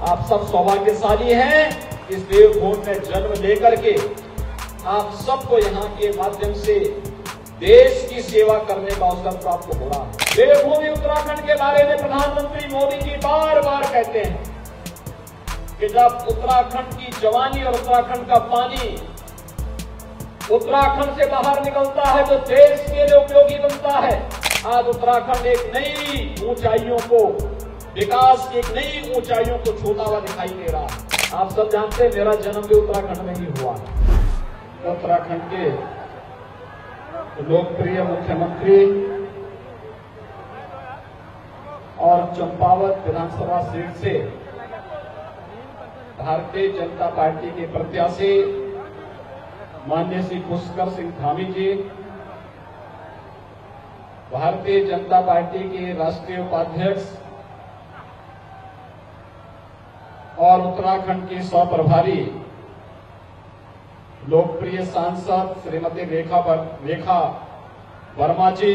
आप सब सौभाग्यशाली हैं। इस देवभूमि में जन्म लेकर के आप सबको यहाँ के माध्यम से देश की सेवा करने का अवसर प्राप्त हो रहा है। देवभूमि उत्तराखंड के बारे में प्रधानमंत्री मोदी जी बार बार कहते हैं कि जब उत्तराखंड की जवानी और उत्तराखंड का पानी उत्तराखंड से बाहर निकलता है तो देश के लिए उपयोगी बनता है। आज उत्तराखंड एक नई ऊंचाइयों को, विकास की एक नई ऊंचाइयों को छूता हुआ दिखाई दे रहा है। आप सब जानते हैं मेरा जन्म भी उत्तराखंड में ही हुआ है। उत्तराखंड के लोकप्रिय मुख्यमंत्री और चंपावत विधानसभा सीट से भारतीय जनता पार्टी के प्रत्याशी माननीय श्री पुष्कर सिंह धामी जी, भारतीय जनता पार्टी के राष्ट्रीय उपाध्यक्ष और उत्तराखंड की सह प्रभारी लोकप्रिय सांसद श्रीमती रेखा वर्मा जी,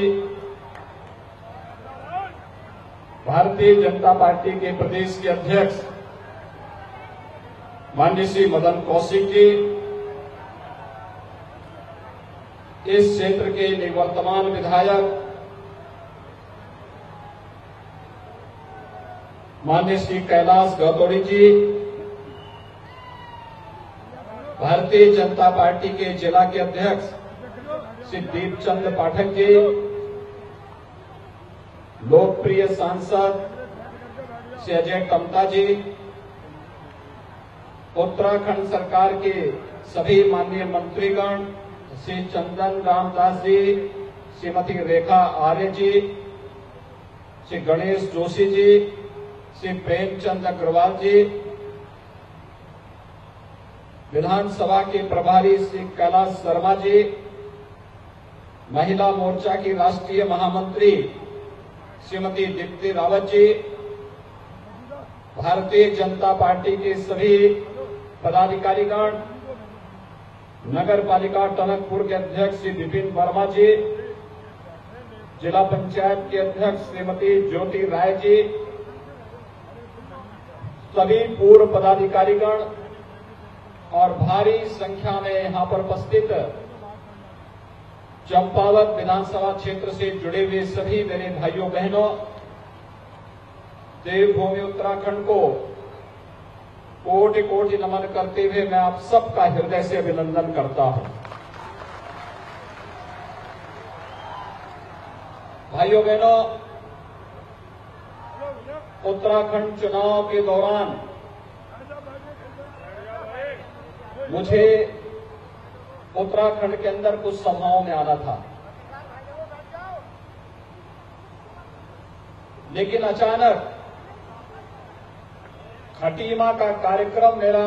भारतीय जनता पार्टी के प्रदेश के अध्यक्ष माननीय श्री मदन कौशिक जी, इस क्षेत्र के निवर्तमान विधायक माननीय श्री कैलाश गौतोड़ी जी, भारतीय जनता पार्टी के जिला के अध्यक्ष श्री दीपचंद पाठक जी, लोकप्रिय सांसद श्री अजय टम्टा जी, उत्तराखंड सरकार के सभी माननीय मंत्रीगण श्री चंदन रामदास जी, श्रीमती रेखा आर्य जी, श्री गणेश जोशी जी, श्री प्रेमचंद अग्रवाल जी, विधानसभा के प्रभारी श्री कैलाश शर्मा जी, महिला मोर्चा की राष्ट्रीय महामंत्री श्रीमती दीप्ति रावत जी, भारतीय जनता पार्टी के सभी पदाधिकारीगण, नगर पालिका टनकपुर के अध्यक्ष श्री विपिन वर्मा जी, जिला पंचायत के अध्यक्ष श्रीमती ज्योति राय जी, सभी पूर्व पदाधिकारीगण और भारी संख्या में यहां पर उपस्थित चंपावत विधानसभा क्षेत्र से जुड़े हुए सभी मेरे भाइयों बहनों, देवभूमि उत्तराखंड को कोटि कोटि नमन करते हुए मैं आप सबका हृदय से अभिनंदन करता हूं। भाइयों बहनों, उत्तराखंड चुनाव के दौरान मुझे उत्तराखंड के अंदर कुछ सभाओं में आना था, लेकिन अचानक खटीमा का कार्यक्रम मेरा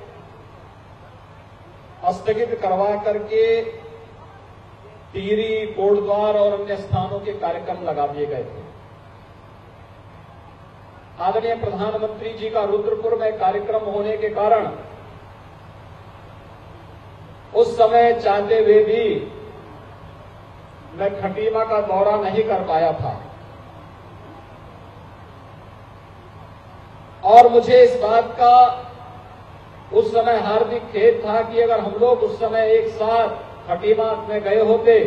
स्थगित करवा करके टिहरी, कोटद्वार और अन्य स्थानों के कार्यक्रम लगा दिए गए थे। आदरणीय प्रधानमंत्री जी का रुद्रपुर में कार्यक्रम होने के कारण उस समय चाहते हुए भी मैं खटीमा का दौरा नहीं कर पाया था और मुझे इस बात का उस समय हार्दिक खेद था कि अगर हम लोग उस समय एक साथ खटीमा में गए होते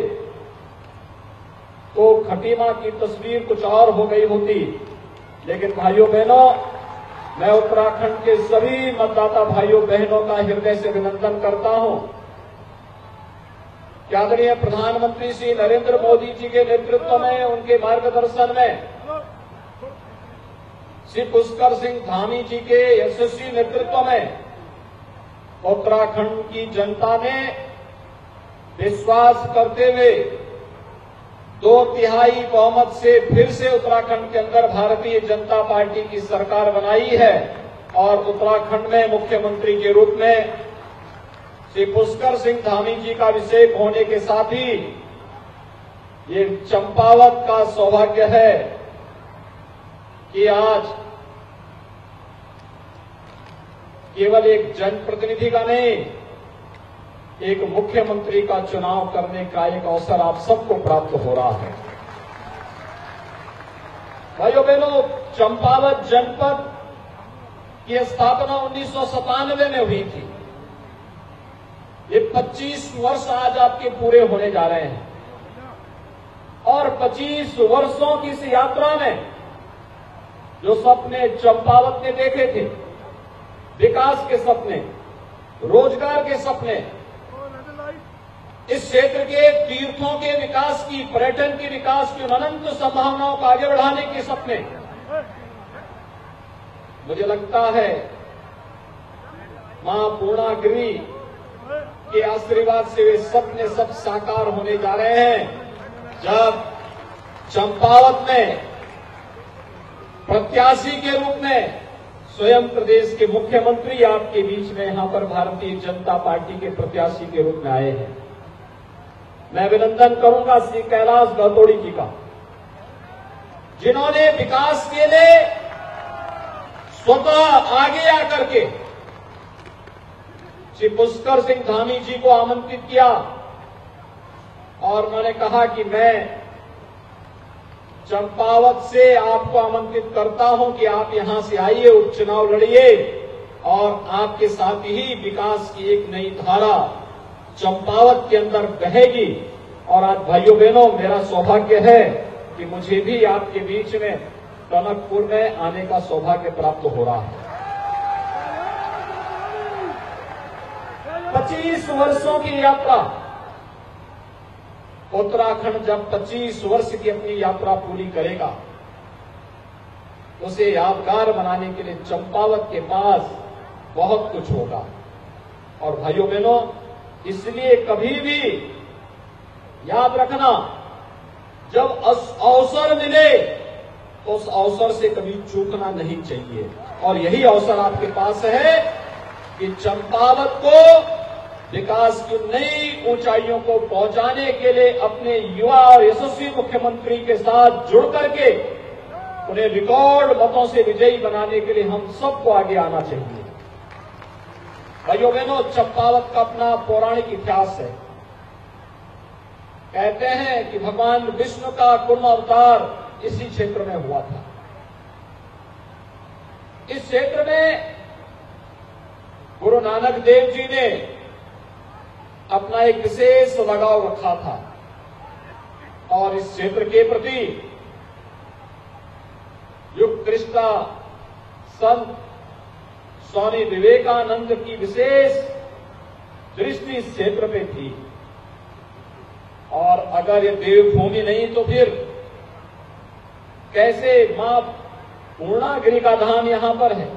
तो खटीमा की तस्वीर कुछ और हो गई होती। लेकिन भाइयों बहनों, मैं उत्तराखंड के सभी मतदाता भाइयों बहनों का हृदय से अभिनंदन करता हूं कि आदरणीय प्रधानमंत्री श्री नरेंद्र मोदी जी के नेतृत्व में, उनके मार्गदर्शन में, श्री पुष्कर सिंह धामी जी के यशस्वी नेतृत्व में उत्तराखंड की जनता ने विश्वास करते हुए 2/3 बहुमत से फिर से उत्तराखंड के अंदर भारतीय जनता पार्टी की सरकार बनाई है और उत्तराखंड में मुख्यमंत्री के रूप में श्री पुष्कर सिंह धामी जी का अभिषेक होने के साथ ही ये चंपावत का सौभाग्य है कि आज केवल एक जनप्रतिनिधि का नहीं, एक मुख्यमंत्री का चुनाव करने का एक अवसर आप सबको प्राप्त हो रहा है। भाइयों बहनों, चंपावत जनपद की स्थापना 1997 में हुई थी। ये 25 वर्ष आज आपके पूरे होने जा रहे हैं और 25 वर्षों की इस यात्रा में जो सपने चंपावत ने देखे थे, विकास के सपने, रोजगार के सपने, इस क्षेत्र के तीर्थों के विकास की, पर्यटन के विकास की अनंत संभावनाओं को आगे बढ़ाने के सपने, मुझे लगता है मां पूर्णागिरि के आशीर्वाद से वे सपने सब साकार होने जा रहे हैं। जब चंपावत में प्रत्याशी के रूप में स्वयं प्रदेश के मुख्यमंत्री आपके बीच में यहां पर भारतीय जनता पार्टी के प्रत्याशी के रूप में आए हैं, मैं अभिनंदन करूंगा श्री कैलाश गौतोड़ी जी का, जिन्होंने विकास के लिए स्वतः आगे आकर के श्री पुष्कर सिंह धामी जी को आमंत्रित किया और मैंने कहा कि मैं चंपावत से आपको आमंत्रित करता हूं कि आप यहां से आइए, उपचुनाव लड़िए और आपके साथ ही विकास की एक नई धारा चंपावत के अंदर बहेगी। और आज भाइयों बहनों, मेरा सौभाग्य है कि मुझे भी आपके बीच में टनकपुर में आने का सौभाग्य प्राप्त हो रहा है। 25 वर्षों की यात्रा, उत्तराखंड जब 25 वर्ष की अपनी यात्रा पूरी करेगा, उसे यादगार बनाने के लिए चंपावत के पास बहुत कुछ होगा। और भाइयों बहनों, इसलिए कभी भी याद रखना, जब अवसर मिले तो उस अवसर से कभी चूकना नहीं चाहिए। और यही अवसर आपके पास है कि चंपावत को विकास की नई ऊंचाइयों को पहुंचाने के लिए अपने युवा और यशस्वी मुख्यमंत्री के साथ जुड़ करके उन्हें रिकॉर्ड मतों से विजयी बनाने के लिए हम सबको आगे आना चाहिए। भाइयों बहनों, चंपावत का अपना पौराणिक इतिहास है। कहते हैं कि भगवान विष्णु का कुर्म अवतार इसी क्षेत्र में हुआ था। इस क्षेत्र में गुरु नानक देव जी ने अपना एक विशेष लगाव रखा था और इस क्षेत्र के प्रति युग दृष्टा संत स्वामी विवेकानंद की विशेष दृष्टि इस क्षेत्र पे थी। और अगर ये देवभूमि नहीं तो फिर कैसे मां पूर्णागिरि का धाम यहां पर है,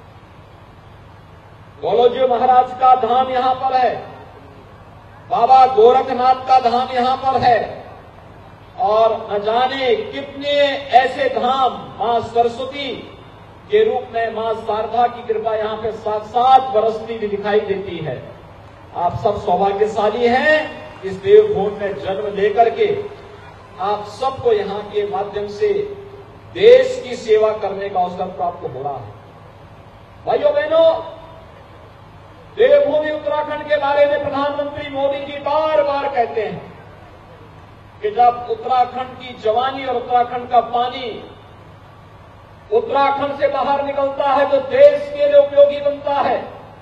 गोलोजी महाराज का धाम यहां पर है, बाबा गोरखनाथ का धाम यहां पर है और न जाने कितने ऐसे धाम मां सरस्वती के रूप में मां शारदा की कृपा यहां पे साक्षात बरसती भी दिखाई देती है। आप सब सौभाग्यशाली हैं इस देवभूमि में जन्म लेकर के आप सबको यहां के माध्यम से देश की सेवा करने का अवसर प्राप्त हो रहा है। भाइयों बहनों, देवभूमि उत्तराखंड के बारे में प्रधानमंत्री मोदी जी बार बार कहते हैं कि जब उत्तराखंड की जवानी और उत्तराखंड का पानी उत्तराखंड से बाहर निकलता है तो देश के लिए उपयोगी बनता है।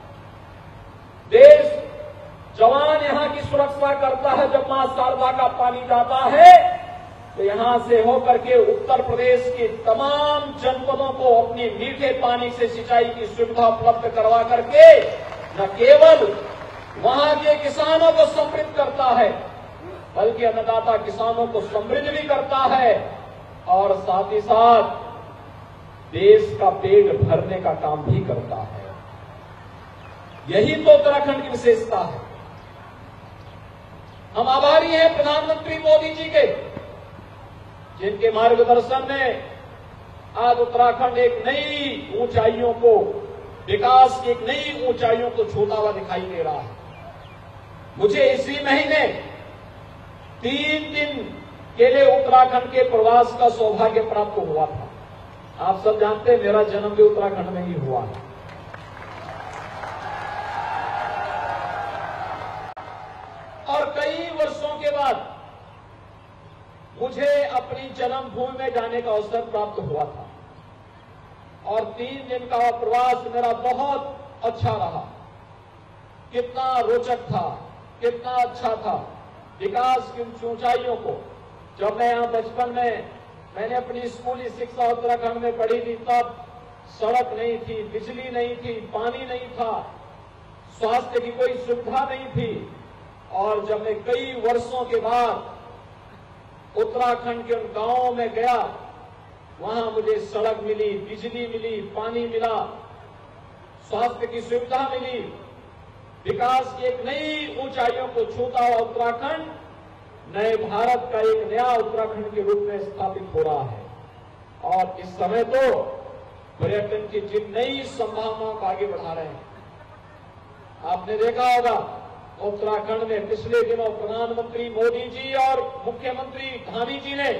देश जवान यहां की सुरक्षा करता है। जब मां शारदा का पानी जाता है तो यहां से होकर के उत्तर प्रदेश के तमाम जनपदों को अपनी मीठे पानी से सिंचाई की सुविधा उपलब्ध करवा करके न केवल वहां के किसानों को समृद्ध करता है बल्कि अन्नदाता किसानों को समृद्ध भी करता है और साथ ही साथ देश का पेट भरने का काम भी करता है। यही तो उत्तराखंड की विशेषता है। हम आभारी हैं प्रधानमंत्री मोदी जी के, जिनके मार्गदर्शन में आज उत्तराखंड एक नई ऊंचाइयों को, विकास की एक नई ऊंचाइयों को छूता हुआ दिखाई दे रहा है। मुझे इसी महीने 3 दिन के लिए उत्तराखंड के प्रवास का सौभाग्य प्राप्त हुआ था। आप सब जानते हैं मेरा जन्म भी उत्तराखंड में ही हुआ है। और कई वर्षों के बाद मुझे अपनी जन्मभूमि में जाने का अवसर प्राप्त हुआ था और 3 दिन का प्रवास मेरा बहुत अच्छा रहा। कितना रोचक था, कितना अच्छा था। विकास की ऊंचाइयों को जब मैं यहां बचपन में मैंने अपनी स्कूली शिक्षा उत्तराखंड में पढ़ी थी, तब सड़क नहीं थी, बिजली नहीं थी, पानी नहीं था, स्वास्थ्य की कोई सुविधा नहीं थी। और जब मैं कई वर्षों के बाद उत्तराखंड के उन गांवों में गया, वहां मुझे सड़क मिली, बिजली मिली, पानी मिला, स्वास्थ्य की सुविधा मिली। विकास की एक नई ऊंचाइयों को छूता हुआ उत्तराखंड नए भारत का एक नया उत्तराखंड के रूप में स्थापित हो रहा है। और इस समय तो पर्यटन की जिन नई संभावनाओं को आगे बढ़ा रहे हैं। आपने देखा होगा उत्तराखंड में पिछले दिनों प्रधानमंत्री मोदी जी और मुख्यमंत्री धामी जी ने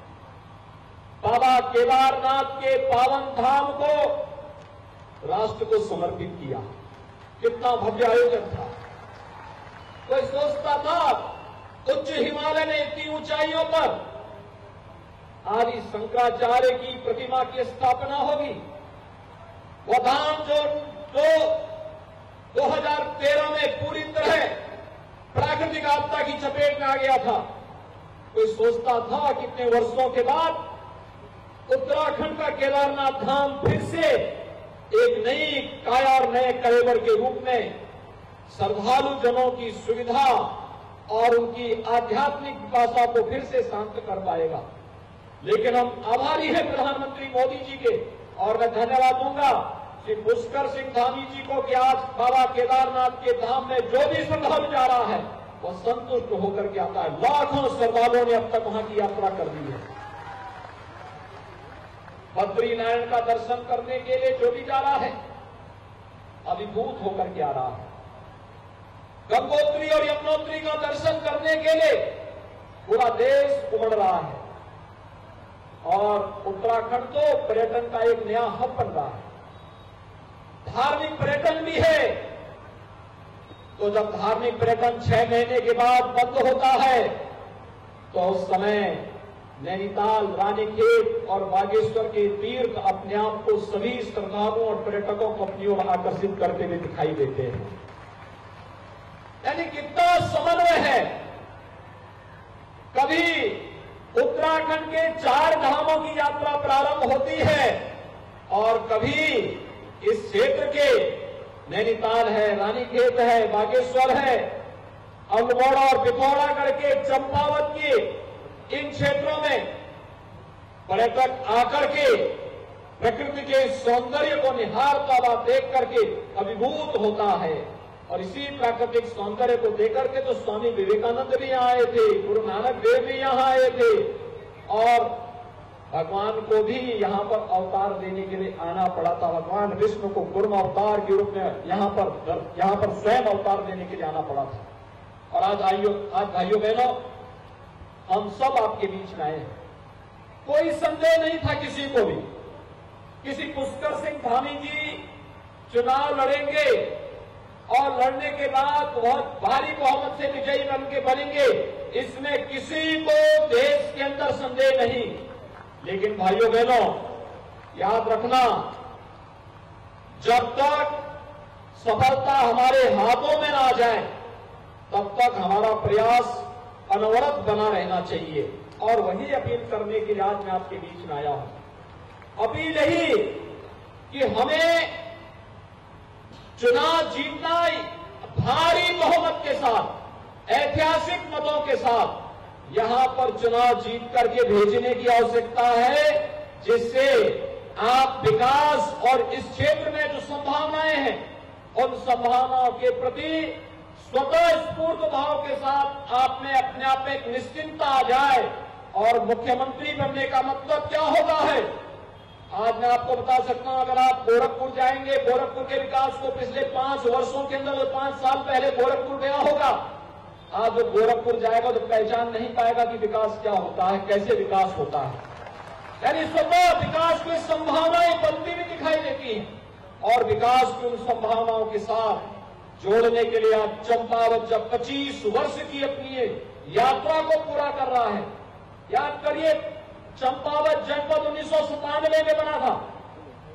बाबा केदारनाथ के पावन धाम को राष्ट्र को समर्पित किया। कितना भव्य आयोजन था। कोई सोचता था उच्च हिमालय में इतनी ऊंचाइयों पर आदि शंकराचार्य की प्रतिमा की स्थापना होगी। वह धाम जो 2013 में पूरी तरह प्राकृतिक आपदा की चपेट में आ गया था। कोई सोचता था कितने वर्षों के बाद उत्तराखंड का केदारनाथ धाम फिर से एक नई काया और नए कलेवर के रूप में श्रद्धालु जनों की सुविधा और उनकी आध्यात्मिक विपाशा को फिर से शांत कर पाएगा। लेकिन हम आभारी हैं प्रधानमंत्री मोदी जी के, और मैं धन्यवाद दूंगा श्री पुष्कर सिंह धामी जी को कि आज बाबा केदारनाथ के धाम में जो भी श्रद्धालु जा रहा है वह संतुष्ट होकर के आता है। लाखों श्रद्धालुओं ने अब तक वहां की यात्रा कर दी है। बद्रीनारायण का दर्शन करने के लिए जो भी जा रहा है अभिभूत होकर के आ रहा है। गंगोत्री और यमुनोत्री का दर्शन करने के लिए पूरा देश उमड़ रहा है। और उत्तराखंड तो पर्यटन का एक नया हब बन रहा है। धार्मिक पर्यटन भी है। तो जब धार्मिक पर्यटन 6 महीने के बाद बंद होता है तो उस समय नैनीताल, रानीखेत और बागेश्वर के तीर्थ अपने आप को सभी श्रद्धालुओं और पर्यटकों को अपनी ओर आकर्षित करते हुए दिखाई देते हैं। यानी कितना समन्वय है। कभी उत्तराखंड के 4 धामों की यात्रा प्रारंभ होती है और कभी इस क्षेत्र के नैनीताल है, रानीखेत है, बागेश्वर है, अल्मोड़ा और पिथौरागढ़ के चंपावत के इन क्षेत्रों में पर्यटक आकर के प्रकृति के सौंदर्य को निहारता हुआ देख करके अभिभूत होता है। और इसी प्राकृतिक सौंदर्य को देख करके तो स्वामी विवेकानंद भी यहाँ आए थे, गुरु नानक देव भी यहाँ आए थे, और भगवान को भी यहाँ पर अवतार देने के लिए आना पड़ा था। भगवान विष्णु को कुर्म अवतार के रूप में यहाँ पर स्वयं अवतार देने के लिए आना पड़ा था। और आज भाइयों बहनों, हम सब आपके बीच में आए हैं। कोई संदेह नहीं था किसी को भी। किसी पुष्कर सिंह धामी जी चुनाव लड़ेंगे और लड़ने के बाद बहुत भारी बहुमत से विजयी बन के बनेंगे, इसमें किसी को देश के अंदर संदेह नहीं। लेकिन भाइयों बहनों, याद रखना, जब तक सफलता हमारे हाथों में ना जाए तब तक हमारा प्रयास अनवरत बना रहना चाहिए। और वही अपील करने के लिए आज मैं आपके बीच में आया हूं। अपील यही कि हमें चुनाव जीतना भारी बहुमत के साथ, ऐतिहासिक मतों के साथ यहां पर चुनाव जीत करके भेजने की आवश्यकता है, जिससे आप विकास और इस क्षेत्र में जो संभावनाएं हैं उन संभावनाओं के प्रति स्वतः स्फूर्त भाव के साथ आप में अपने आप में एक निश्चिंतता आ जाए। और मुख्यमंत्री बनने का मतलब क्या होता है, आज मैं आपको बता सकता हूं। अगर आप गोरखपुर जाएंगे, गोरखपुर के विकास को पिछले 5 वर्षों के अंदर, 5 साल पहले गोरखपुर गया होगा, आज जो गोरखपुर जाएगा तो पहचान नहीं पाएगा कि विकास क्या होता है, कैसे विकास होता है। यानी स्वतः विकास की संभावनाएं बनती हुई दिखाई देती हैं। और विकास की उन संभावनाओं के साथ जोड़ने के लिए आज चंपावत जब 25 वर्ष की अपनी यात्रा को पूरा कर रहा है। याद करिए, चंपावत जनपद 1997 में बना था।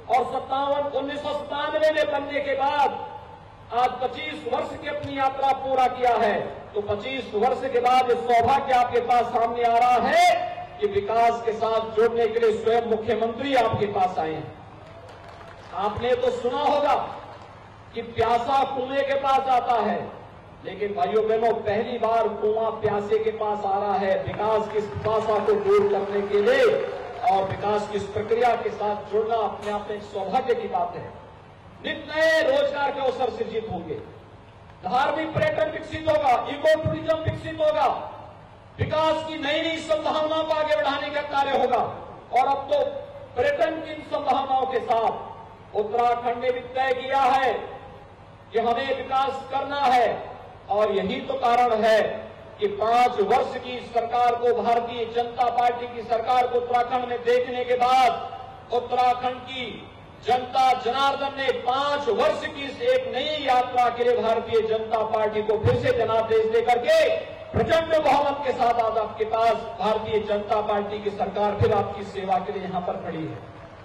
और 1997 में बनने के बाद आज 25 वर्ष की अपनी यात्रा पूरा किया है। तो 25 वर्ष के बाद ये सौभाग्य आपके पास सामने आ रहा है कि विकास के साथ जुड़ने के लिए स्वयं मुख्यमंत्री आपके पास आए हैं। आपने तो सुना होगा कि प्यासा कुएं के पास आता है, लेकिन भाइयों बहनों पहली बार कुआं प्यासे के पास आ रहा है विकास की प्यासा को दूर करने के लिए। और विकास की इस प्रक्रिया के साथ जुड़ना अपने आप में एक सौभाग्य की बात है। नित नए रोजगार के अवसर सृजित होंगे, धार्मिक पर्यटन विकसित होगा, इको टूरिज्म विकसित होगा, विकास की नई नई संभावनाओं को आगे बढ़ाने का कार्य होगा। और अब तो पर्यटन की इन संभावनाओं के साथ उत्तराखंड ने भी तय किया है कि हमें विकास करना है। और यही तो कारण है कि 5 वर्ष की सरकार को, भारतीय जनता पार्टी की सरकार को उत्तराखंड में देखने के बाद उत्तराखंड की जनता जनार्दन ने 5 वर्ष की इस एक नई यात्रा के लिए भारतीय जनता पार्टी को फिर से जनादेश देकर के प्रचंड बहुमत के साथ आज आपके पास भारतीय जनता पार्टी की सरकार फिर आपकी सेवा के लिए यहां पर खड़ी है।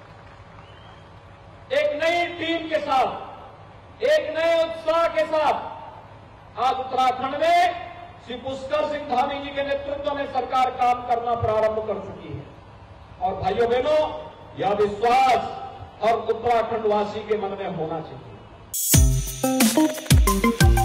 एक नई टीम के साथ, एक नए उत्साह के साथ आज उत्तराखंड में श्री पुष्कर सिंह धामी जी के नेतृत्व में सरकार काम करना प्रारंभ कर चुकी है। और भाइयों बहनों, यह विश्वास हर उत्तराखंड वासी के मन में होना चाहिए।